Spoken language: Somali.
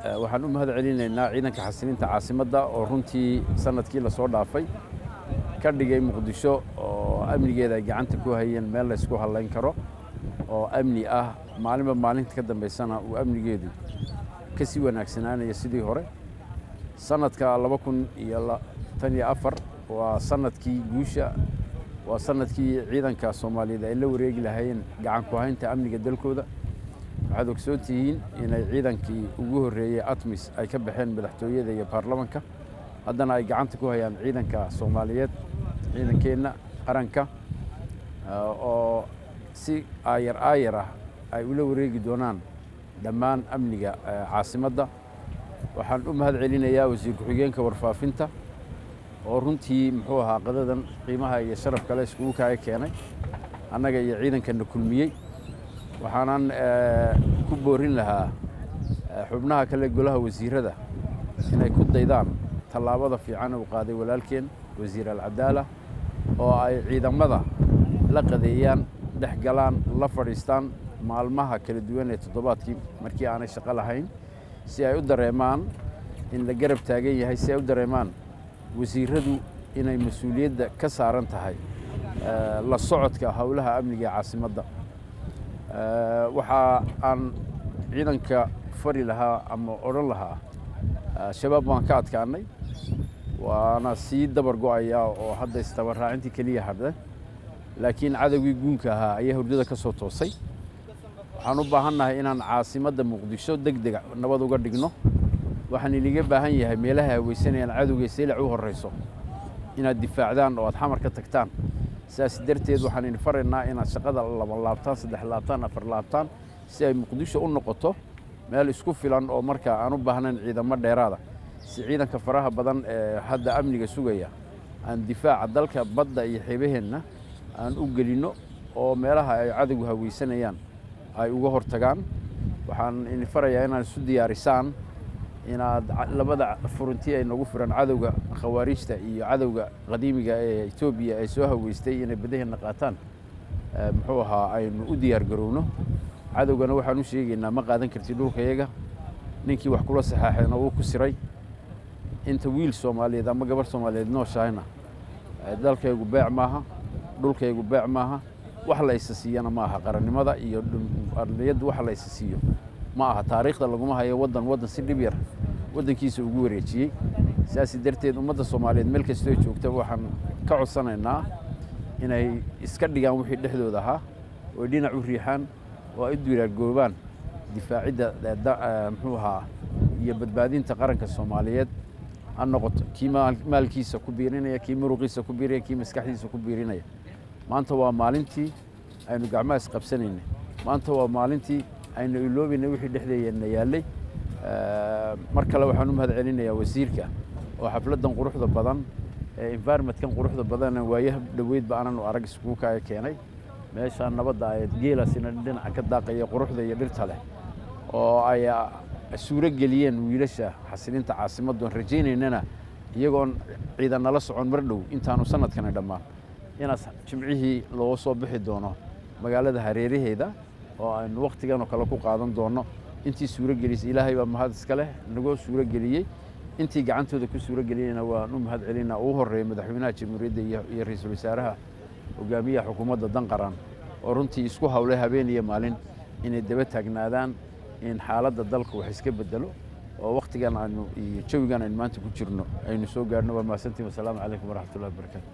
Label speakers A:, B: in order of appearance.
A: waxaan u mahad celinaynaa ciidanka xasilinta caasimadda oo runtii sanadkii la soo dhaafay ka dhigay Muqdisho oo amnigeeda ay gacanta ku hayeen meel la isku halayn karo oo amni ah maalinba maalinta ka dambeysana uu amnigeedu ka sii wanaagsanaanaya sidii hore sanadka 2024 waa sanadkii guusha waa sanadkii ciidanka Soomaaliyeed ay la wareegi lahaayeen gacan ku haynta amniga dalkooda waxaad ogsoon tihiin inay ciidankii ugu horeeyay ATMIS ay ka baxeen madaxtooyada iyo baarlamaanka haddana ay gacanta ku hayaan ciidanka Soomaaliyeed ciidankeena qaranka oo si ayar ay ula wareegi doonaan dhammaan amniga caasimadda waxaan u mahad celinayaa wasiir ku-xigeenka warfaafinta oo runtii muxuu ahaa qadadan qiimaha iyo sharafka la iskugu keenay annaga iyo ciidankana kulmiyay waxaanan ku boorin lahaa xubnaha kale golaha wasiirada inay ku daydaan tallaabada fiican uu qaaday walaalkeen wasiir al-Cadaala oo ay ciidamada la qadeeyaan dhexgalaan la fadhiistaan maalmaha kala duwan ee toddobaadkii markii aanay shaqo lahayn si ay u dareemaan in la garab taagan yahay si ay u dareemaan wasiiradu inay mas'uuliyadda ka saaran tahay la socodka hawlaha amniga caasimadda waxa aan ciidanka fari lahaa ama oran lahaa shabaab waan ka adkaanay waana sii dabar go'aya oo hadda istabaraantii kaliya hadda laakiin cadawgii guunka ahaa ayaa hurdada ka soo toosay waxaan u baahanahay inaan caasimadda Muqdisho degdeg nabad uga dhigno waxaan iliga baahan yahay meelaha haweysanayaan cadawga seelac u horeyso inaad difaacdaan oo aad xamar ka tagtaan sidaas darteed waxaan idin faraynaa inaad shaqada laba laabtaan saddex laabtaan afar laabtaan si ay Muqdisho u noqoto meel isku filan oo marka aan u baahnayn ciidamo dheeraada si ciidanka faraha badan ee hadda amniga sugaya aan difaaca dalka badda iyo xeebaheena aan u gelino oo meelaha ay cadawga haweysanayaan ay uga hortagaan waxaan idin farayaa inaad isu diyaarisaan inaad labada furuntii ay nagu furan cadawga khawaarijta iyo cadawga qadiimiga ee Itoobiya ay soo haweystay inay badaheena qaataan muxuu ahaa aynu u diyaar garowno cadawgana waxaan u sheegaynaa ma qaadan kartid dhulkayaga ninkii wax kula saxaaxayna uu ku siray inta wiil Soomaaliyeed ama gabar Soomaaliyeed nooshayna dalkaygu beec maaha dhulkaygu beec maaha wax la isasiiyana maaha qarannimada iyo ardayada wax la isasiiyo maaha taariikhda laguma hayo wadan si dhib yar wadankiisa ugu wareejiyay sidaas darteed ummadda Soomaaliyeed meel kasta ay joogto waxaan ka codsanaynaa inay iska dhigaan wixii dhexdooda ahaa oo dhinac u riixaan oo ay diyaar goobaan difaacidda muxuu ahaa iyo badbaadinta qaranka Soomaaliyeed aan noqoto kiima maalkiisa ku biirinaya kiima ruqiisa ku biirinaya kiima maskaxdiisa ku biirinaya maanta waa maalintii aynu gacmaha isqabsanaynay maanta waa maalintii aynu iloobayna wixii dhexdeena yaalay mar kale waxaan u mahad celinayaa wasiirka oo xafladan quruxda badan ee environment-kan quruxda badan waayaha dhaweyd baanan arag isku keenay meesha nabadda ay geelasina dhinaca ka daaqaya quruxda iyo dhirta leh oo ay suura geliyeen wiilasha xasilinta caasimadda rajaynayna iyagoon ciidan nala socon mar dhow intaanu sanadkan dhammaan inaas jimcihii loo soo bixi doono magaalada hareeraheeda oo aan waqtigan oo kale ku qaadan doono intii suura gelisay Ilaahay baa mahad iska leh nagu suura geliyay intii gacantooda ku suura geliyayna waan u mahad celinaa ugu horeeyay madaxweynaha jamhuuriyadda iyo ra'iisul wasaaraha hogaamiyaha xukuumadda dan qaran oo runtii isku hawlay habeen iyo maalin inay daba taagnaadaan in xaaladda dalka wax iska bedelo oo waqtigan aanu iyo jawigan aan maanta ku jirno aynu soo gaarno waa maasantii wassalaamu calaykum waraxmatullaahi wabarakaatuh